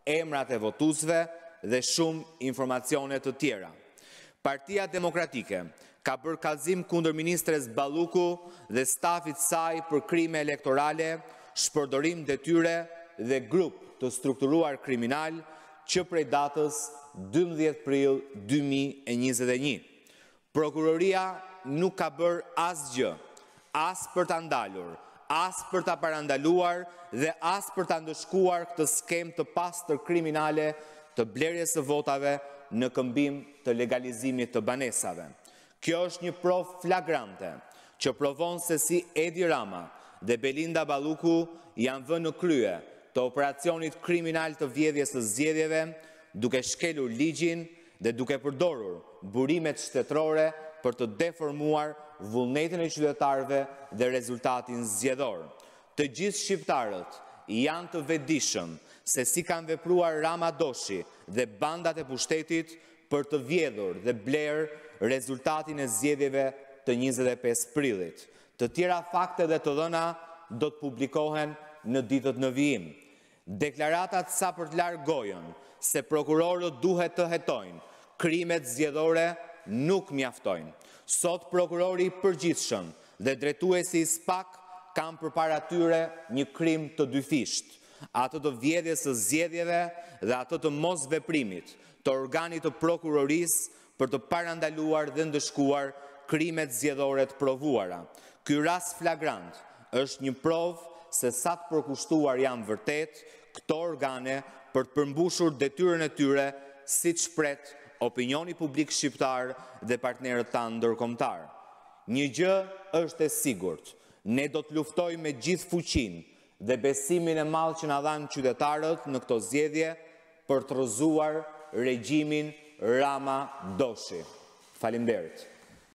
emrat e votuesve dhe shumë informacione të tjera. Partia Demokratike ka bërë kallëzim kundër ministres Balluku dhe stafit saj për krime elektorale, shpërdorim detyre dhe grup të strukturuar kriminal që prej datës 12 prill 2021. Prokuroria nuk ka bërë asgjë, as për ta ndalur, as për ta parandaluar dhe as për ta ndëshkuar këtë skem të pastër kriminale të blerjes së votave në këmbim të legalizimit të banesave. Kjo është një provë flagrante që provon se si Edi Rama dhe Belinda Balluku janë vënë në krye të operacionit kriminal të vjedhjes së zgjedhjeve, duke shkelur ligjin dhe duke përdorur burimet shtetërore për të deformuar vullnetin e qytetarëve dhe rezultatin zgjedhor. Të gjithë shqiptarët janë të vetëdijshëm se si kanë vepruar Rama Doshi dhe bandat e pushtetit për të vjedhur dhe bler rezultatin e zgjedhjeve të 25 prillit. Të tjera fakte dhe të dhëna do të publikohen në ditët në vijim. Deklaratat sa për të larë gojën se prokurorët duhet të hetojnë krimet zgjedhore nuk mjaftojnë. Sot prokurori i përgjithshëm dhe drejtuesi i SPAK kanë përpara tyre një krim të dyfisht, atë të vjedhjes së zgjedhjeve dhe atë të mosveprimit të organit të prokurorisë për të parandaluar dhe ndëshkuar krimet zgjedhore të provuara. Ky rast flagrant është një provë se sa të përkushtuar janë vërtet këto organe për të përmbushur detyrën e tyre, siç pret opinioni publik shqiptar dhe partnerët tanë ndërkombëtar. Një gjë është e sigurt, ne do të luftojmë me gjithë fuqinë dhe besimin e madh që na dhanë qytetarët në këto zgjedhje për të rrëzuar regjimin Rama Doshi. Faleminderit.